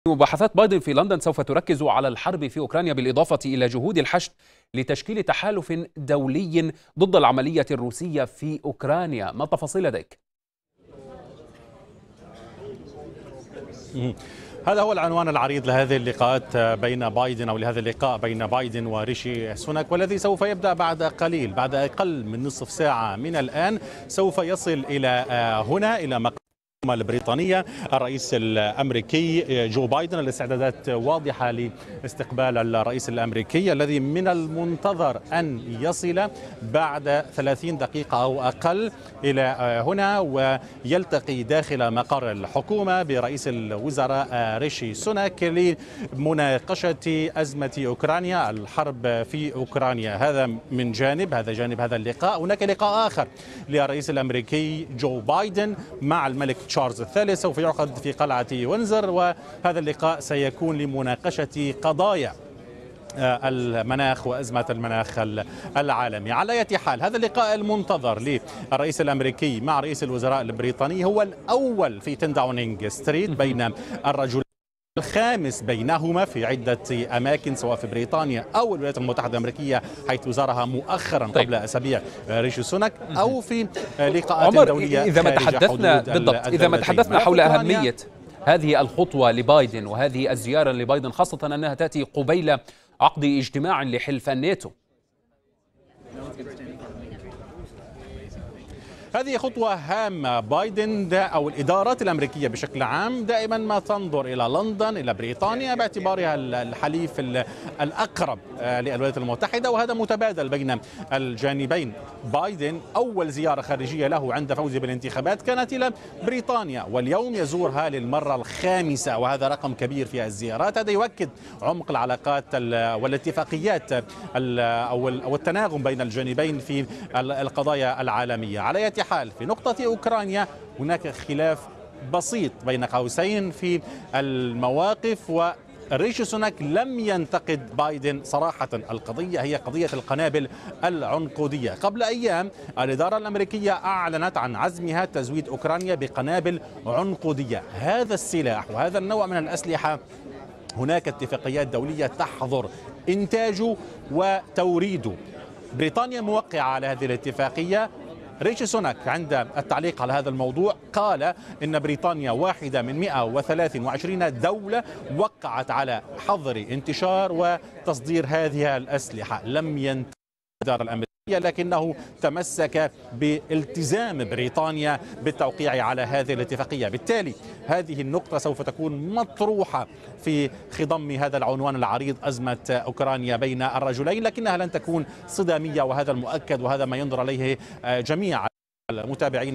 مباحثات بايدن في لندن سوف تركز على الحرب في أوكرانيا بالإضافة إلى جهود الحشد لتشكيل تحالف دولي ضد العملية الروسية في أوكرانيا. ما التفاصيل لديك؟ هذا هو العنوان العريض لهذه اللقاءات بين بايدن أو لهذا اللقاء بين بايدن وريشي سوناك، والذي سوف يبدأ بعد قليل، بعد أقل من نصف ساعة من الآن سوف يصل إلى هنا إلى مقر البريطانية الرئيس الأمريكي جو بايدن. الاستعدادات واضحة لاستقبال الرئيس الأمريكي الذي من المنتظر أن يصل بعد 30 دقيقة أو أقل إلى هنا ويلتقي داخل مقر الحكومة برئيس الوزراء ريشي سوناك لمناقشة أزمة أوكرانيا، الحرب في أوكرانيا. هذا من جانب، هذا جانب هذا اللقاء. هناك لقاء آخر للرئيس الأمريكي جو بايدن مع الملك تشارلز الثالث سوف يعقد في قلعة وينزر، وهذا اللقاء سيكون لمناقشة قضايا المناخ وأزمة المناخ العالمي. على أي حال، هذا اللقاء المنتظر للرئيس الأمريكي مع رئيس الوزراء البريطاني هو الأول في 10 داونينج ستريت بين الرجلين، الخامس بينهما في عدة أماكن سواء في بريطانيا أو الولايات المتحدة الأمريكية حيث زارها مؤخرا قبل أسابيع ريشي سوناك، أو في لقاءات دولية إذا ما تحدثنا حول أهمية هذه الخطوة لبايدن وهذه الزيارة لبايدن، خاصة أنها تأتي قبيل عقد اجتماع لحلف الناتو. هذه خطوة هامة. بايدن أو الإدارات الأمريكية بشكل عام دائما ما تنظر إلى لندن، إلى بريطانيا باعتبارها الحليف الأقرب للولايات المتحدة، وهذا متبادل بين الجانبين. بايدن أول زيارة خارجية له عند فوزه بالانتخابات كانت إلى بريطانيا، واليوم يزورها للمرة الخامسة، وهذا رقم كبير في الزيارات. هذا يؤكد عمق العلاقات والاتفاقيات أو التناغم بين الجانبين في القضايا العالمية. على حال، في نقطة أوكرانيا هناك خلاف بسيط بين قوسين في المواقف، وريشي سوناك لم ينتقد بايدن صراحة. القضية هي قضية القنابل العنقودية. قبل أيام الإدارة الأمريكية أعلنت عن عزمها تزويد أوكرانيا بقنابل عنقودية. هذا السلاح وهذا النوع من الأسلحة هناك اتفاقيات دولية تحظر إنتاجه وتوريده. بريطانيا موقعة على هذه الاتفاقية. ريشي سوناك عند التعليق على هذا الموضوع قال إن بريطانيا واحدة من 123 دولة وقعت على حظر انتشار وتصدير هذه الأسلحة. لم ينتهي الإدارة الأمريكية، لكنه تمسك بالتزام بريطانيا بالتوقيع على هذه الاتفاقية. بالتالي هذه النقطة سوف تكون مطروحة في خضم هذا العنوان العريض، أزمة أوكرانيا بين الرجلين، لكنها لن تكون صدامية، وهذا المؤكد، وهذا ما ينظر إليه جميع المتابعين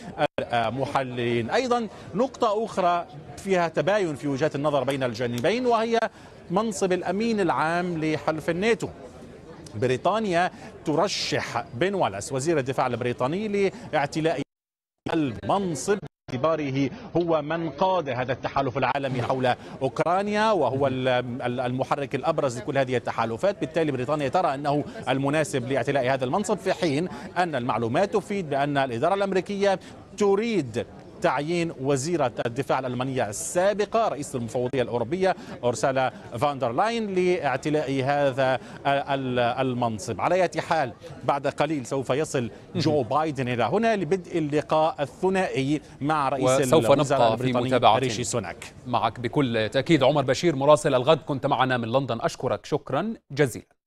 والمحللين. أيضا نقطة أخرى فيها تباين في وجهات النظر بين الجانبين، وهي منصب الأمين العام لحلف الناتو. بريطانيا ترشح بن والاس وزير الدفاع البريطاني لاعتلاء المنصب باعتباره هو من قاد هذا التحالف العالمي حول أوكرانيا، وهو المحرك الأبرز لكل هذه التحالفات. بالتالي بريطانيا ترى أنه المناسب لاعتلاء هذا المنصب، في حين أن المعلومات تفيد بأن الإدارة الأمريكية تريد تعيين وزيرة الدفاع الألمانية السابقة رئيسة المفوضية الأوروبية أورسولا فاندر لاين لاعتلاء هذا المنصب. على أي حال، بعد قليل سوف يصل جو بايدن إلى هنا لبدء اللقاء الثنائي مع رئيس الوزراء البريطاني ريشي سوناك. معك بكل تأكيد عمر بشير مراسل الغد، كنت معنا من لندن. أشكرك شكرا جزيلا.